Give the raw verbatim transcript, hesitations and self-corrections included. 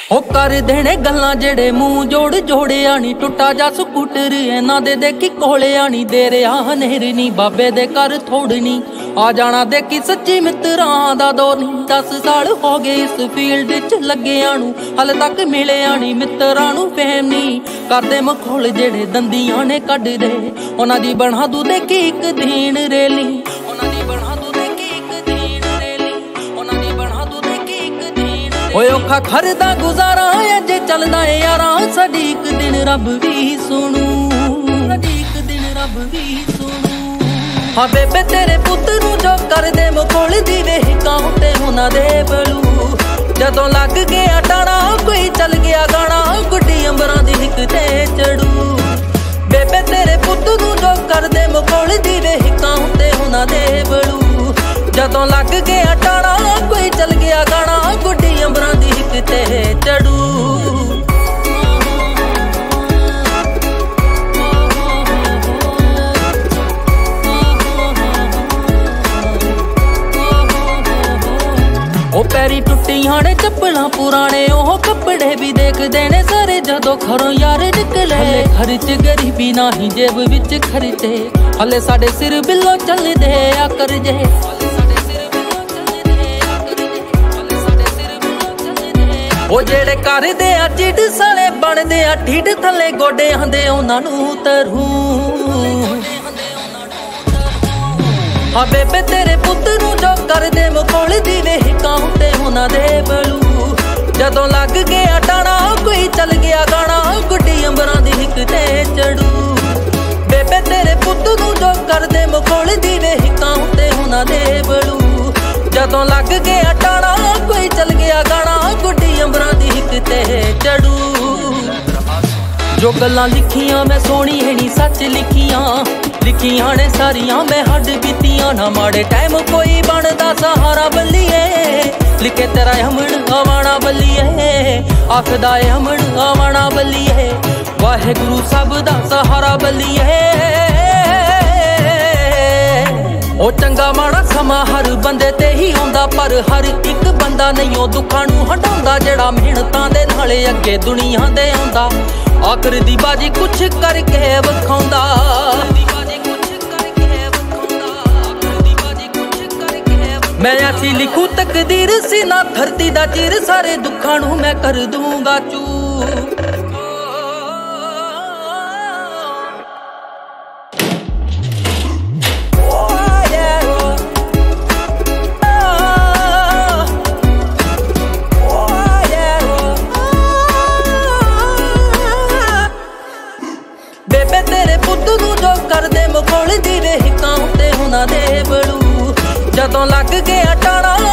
ओ कर देने गल्लां जेड़े मुंह जोड़ जोड़े आनी टुटा जा स्कूटर इन्हां दे देखी कोले आनी दे रहा हनेर नी बाबे दे कर थोड़नी आ जाना देखी सच्ची मित्रां दा दौर नी दस साल हो गए इस फील्ड च लगे आनू हल तक मिले आनी मित्रां नू फेम नी करदे मखौल जेड़े दंदियां ने कढ दे उन्हां दी बना दू देखी एक दीन रेली उन्हां दी बना दू देखी एक दीन रेली उन्हां दी बना दू देखी एक दीन ओए औखा घर दा गुजारा अजे चलदा है यारा साडी एक दिन रब भी सुनू साडी एक दिन रब भी सुनू हाँ बेबे तेरे पुत्त नू जो कर दे मखौल दी वेहिकां ते उन्हां दे बलू जदों लग गया टाणा कोई चल गया गाना गुड्डी अंबरां दी हिक ते चढ़ू बेबे तेरे पुत्त नू जो कर दे मखौल दी वेहिकां ते उन्हां दे बलू जदों लग गया टाणा कोई चल गया गाना गुड्डी अंबरां दी हिक ते चढ़ू ओ पैरी टुट्टियां ने चप्पलां पुराने ओह कपड़े भी देखदे ने सारे जदों घरों यार निकले खर्च गरीबी नाही जेब विच खर्चे हले साडे सिर बिल्लो चलदे आ करजे ओ जेड़े करदे आ चिड़ साले बनदे आ ढिड थले गोडे आंदे उन्हां नू तरू हाँ बेबे तेरे पुत्त नू जो कर दे मखौल दी वेहिकां ते उन्हां दे बलू जदों लग गया टाणा कोई चल गया गाना गुड्डी अंबरां दी हिक ते चढ़ू बेबे तेरे पुत्त नू जो कर दे मखौल दी वेहिकां ते उन्हां दे बलू जदों लग गया टाणा कोई चल गया गाना गुड्डी अंबरां दी हिक ते चढ़ू जो गल्लां लिखियां मैं सोहनी है नी सच लिखियां लिखियां ने सारियां मैं हड बीतियां ना माड़े टाइम कोई बनदा सहारा बल्लिए लिखे तेरा हमन आवाना बल्लिए आखदा है हमन आवाना बल्लिए वाहेगुरु सब दा सहारा बल्लिए ओ चंगा माड़ा समा हर बंदे ते ही आंदा पर हर एक बंदा नहीं ओ दुखां नू हटांदा जेड़ा मेहनतां दे नाले अगे दुनिया दे आंदा आखिर दी बाजी कुछ करके वखाउंदा मैं ऐसी लिखूं तकदीर सी ना धरती दा चीर सारे दुखां नू मैं कर दूंगा चू बेबे तेरे पुत्त नू जो कर दे मखौल दी वेहिकां ते उन्हां दे बलू जदों लग गया टाणा